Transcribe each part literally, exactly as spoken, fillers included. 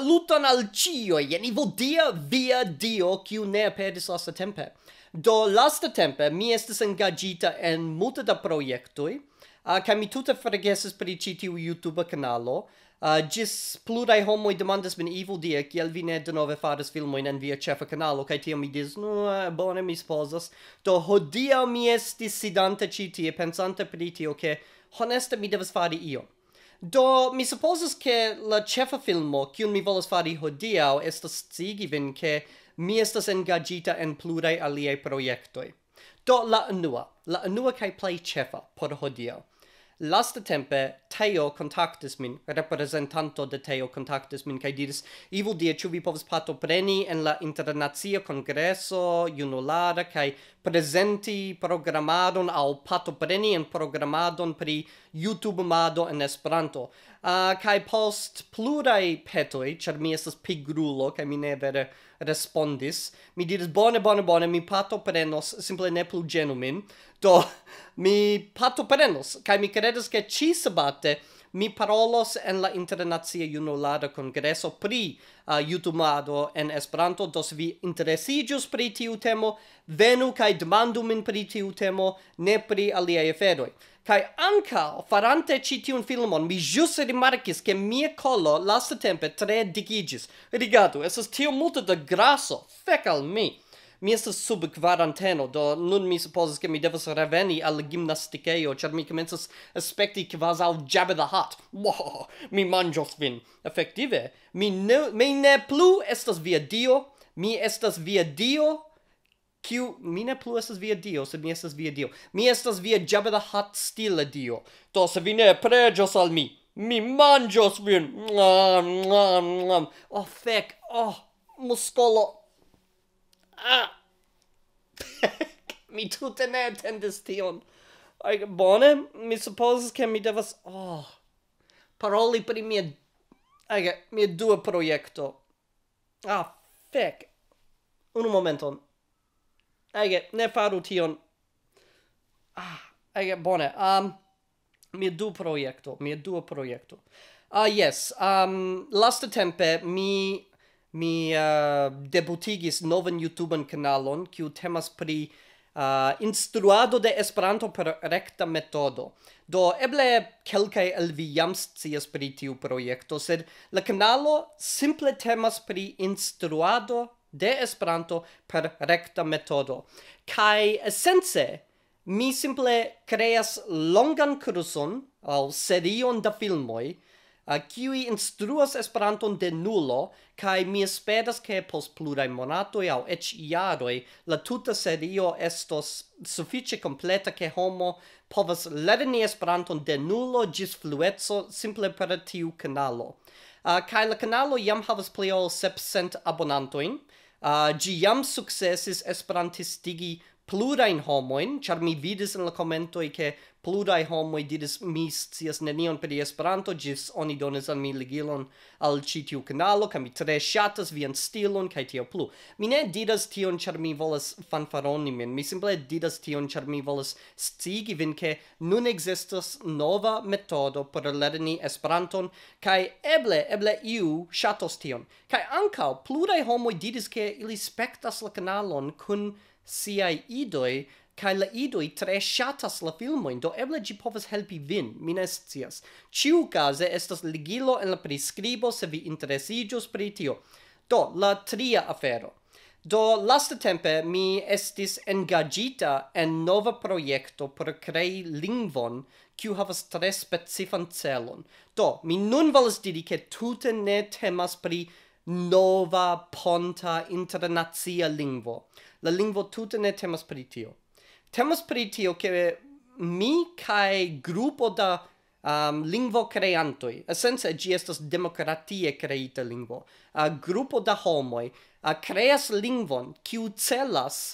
Saluton al cioi, en ivo dia via dio, kiu ne aperis lasta tempe. Do lasta tempe, mi estes engagita en multa da proiectoi, uh, ca mi tuta fregesis pri ci tiu YouTube canalo. Uh, gis plurai homoi demandas min evil dia, kiel vi ne denove faras filmoin en via cefa canalo, kai tiam mi dis, no, uh, bone mi sposas. Do hodia mi estis sidante ci tie, pensante pri tio, ke honeste mi devas fari io. Do mi supposas ke la cefa filmo, kiun mi volas fari hodiau, estas scigi vin ke mi estas engagita en plurai aliei proiectoi. Do la unua, la unua kai plei cefa por hodiau. Lasta tempe, Teo contactis min, representanto de Teo contactis min, kai diris, evil dia, ciu vi povas pato preni en la internazia congreso junulara, kai presenti programadon, au pato preni en programadon pri YouTube mado en Esperanto. Uh, kai post plurai petoi, char mi estas pigrulo, kai mi ne vere respondis, mi diris, bone, bone, bone, mi pato prenos, simple ne plu genu min, do mi pato prenos, kai mi credes che ci sabate mi parolos en la internazia junulada congreso pri uh, YouTubeado en Esperanto, dos vi interesigius pri tiu temo, venu kai demandu min pri tiu temo, ne pri aliei aferoi. Kai anca farante ci tiun filmon, mi jus rimarcis che mia collo lasta tempe tre digigis. Rigardu, esas tio multa da grasso, fec al mi. Mi estas sub quaranteno, do nun mi supposas che mi devas reveni al gimnasticeio, char mi commensas aspecti quasi al Jabba the Hutt. Wow, mi mangios vin. Effective, mi ne, mi ne plu estas via dio, mi estas via dio, Q, mi ne plu estas via dio, sed mi estas via dio. Mi estas via Jabba the Hutt stile dio. Do se vi ne pregios al mi, mi mangios vin. Mwah, mwah, mwah. Oh, fec, oh, muscolo. Ah. Mi tute ne attendis tion. Ai, bone, mi supposas che mi devas, oh, paroli pri mia, ai, mia dua proiecto. Ah, fec. Unu momenton. Ege, ne faru tion. Ah, ege, bone. Um, mia du proiecto, mia dua proiecto. Ah, yes. Um, lasta tempe mi mi uh, debutigis novan YouTuben kanalon, kiu temas pri uh, instruado de Esperanto per recta metodo. Do eble kelkaj el vi jam scias pri tiu proiecto, sed la kanalo simple temas pri instruado de Esperanto per recta metodo. Kai essence mi simple creas longan kurson au serion da filmoi uh, kiui instruas Esperanton de nulo, kai mi esperas ke post pluraj monatoj au ec jaroj la tuta serio estos sufiĉe kompleta ke homo povas lerni Esperanton de nulo ĝis flueco simple per tiu kanalo. Uh, kai la kanalo jam havas pli ol sepcent abonantojn. Uh, gi jam successis esperantistigi plurain homoin, char mi vidis in la commentoi che plurai homoi diris mi scias nenion per Esperanto, gis oni donis al mi ligilon al ci tiu canalo, ca mi tre shatas vian stilon, ca tio plu. Mi ne diras tion char mi volas fanfaroni min, mi simple diras tion char mi volas scigi vin che nun existas nova metodo por lerni Esperanton, ca eble, eble iu shatos tion. Ca ancao, plurai homoi diris che ili spectas la canalon kun siai idoi, kai la idoi tre shatas la filmoin, do eble gi povas helpi vin, mi ne scias. Ciu case estas ligilo en la prescribo se vi interesigios pri tio. Do, la tria afero. Do, lasta tempe mi estis engagita en nova proiecto por crei lingvon kiu havas tre specifan celon. Do, mi nun volas diri ke tute ne temas pri nova ponta internazia lingvo. La lingvo tute ne temas pri tio. Temas pri tio ke mi kai grupo da um, lingvo creantoi, essence gi estas demokratie creita lingvo, a uh, grupo da homoi uh, creas lingvon kiu celas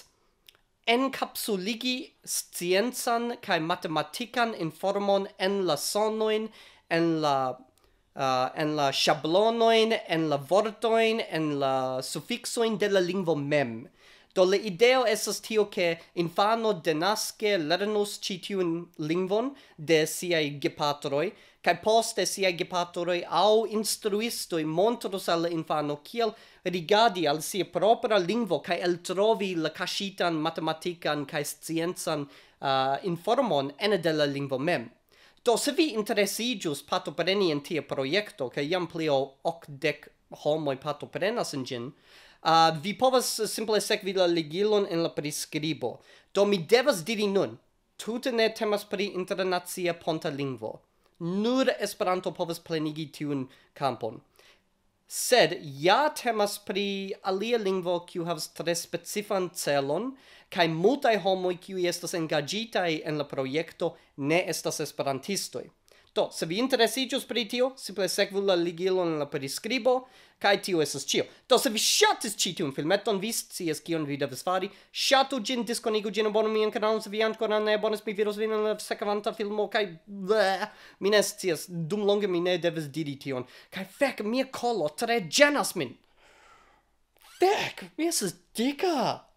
encapsuligi scienzan kai matematikan informon en la sonoin, en la uh, en la schablonoin, en la vortoin, en la suffixoin de la lingvo mem. Do la ideo estas tio ke infano denaske lernus ĉi tiun lingvon de siaj gepatroj, kai poste sia gepatoroi au instruistoi montros al infano kiel rigadi al sia propria lingvo kai el trovi la cascitan matematican kai scienzan uh, informon ene de la lingvo mem. Do, se vi interesigius partopreni in tia projekto, kai jam pli ol okdek homoi partoprenas in gin, uh, vi povas simple sekvi la ligilon en la priskribo. Do, mi devas diri nun, tute ne temas pri internacia ponta lingvo. Nur Esperanto povas plenigi tiun campon. Sed ja temas pri alia lingvo kiu havas tre specifan celon, kaj multaj homoj kiuj estas engaĝitaj en la projekto ne estas esperantistoj. Do, se vi interesiĝus pri tio, simple sekvu la ligilon en la priskribo, kaj tio estas ĉio. Do, se vi ŝatis ĉi tiun filmeton, vi scias kion vi devas fari. Ŝatu ĝin, diskonigu ĝin, abonu mian kanalon, se vi ankoraŭ ne abonas, mi vidos vin en la sekvanta filmo, kaj bleh, mi ne scias, dum longe mi ne devas diri tion. Kaj fek, mia kolo tre ĝenas min. Fek, mi estas dika.